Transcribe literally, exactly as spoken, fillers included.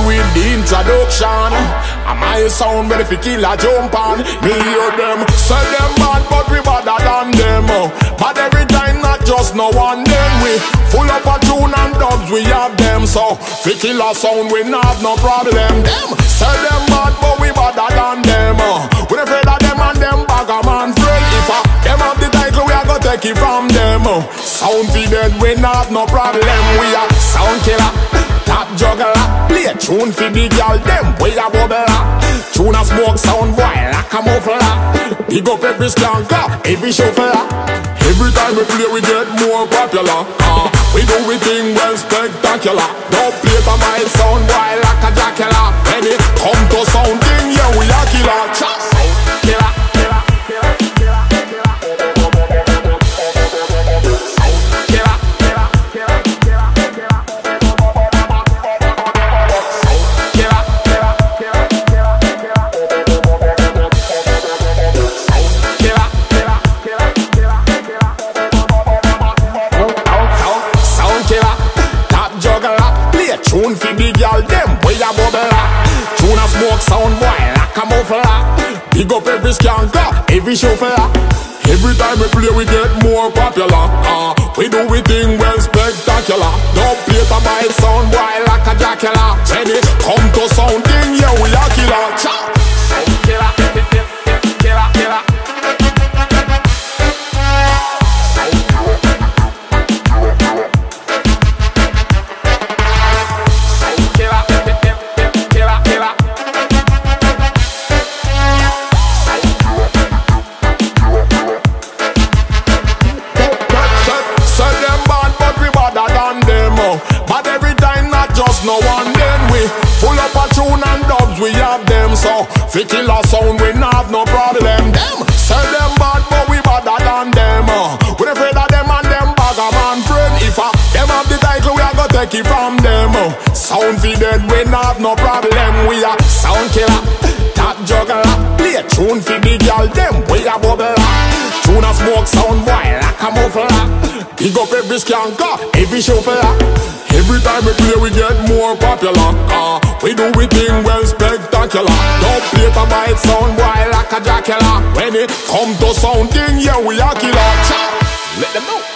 with the introduction. And my sound ready for kill a jump on. Me hear them say them bad, but we better than them. But every time not just no one them. We full up a tune and dubs, we have them. So fi kill a sound we not have no problem. Them say them bad, but we better than them. We afraid of them and them bag a man friend. If a them have the title, we are gonna take it from them. Sound fi dead, we not have no problem. We are sound killer, top juggler. Play a tune fi the girl, them we a bubbler. Tune a smoke sound boy like a muffler. Big up every skanker, every shuffler. Every time we play we get more popular. uh, We do we thing well spectacular. Don't play for my sound boy like a jackala. When it come to sound thing, yeah we a killer. Killer, killer, killer, killer, killer. Tune fi the girl, them way a bubbler. Tune a smoke sound boy like a muffler. Big up every skanker, every shuffler. Every time we play we get more popular. uh, We do we thing well spectacular. Don't play to my sound boy like a jackala. When it come to sound thing, yeah we a killer. Sound killer, killer, killer. But every time not just no one then. We full up a tune and dubs, we have them. So fi kill a sound we not have no problem. Them say them bad but we better than them. We afraid of them and them bag a man friend. If a them have the title we are gonna take it from them. Sound fi dead we not have no problem. We a sound killer, top juggler. Play a tune fi the girl, them we a bubbler. Tune a smoke sound boy like a muffler. Big up every skanker, every shuffler. Every time we play we get more popular. uh, We do we thing well spectacular. Don't play to buy it sound boy like a jackala. When it come to sound thing, yeah we a killer. Let them know.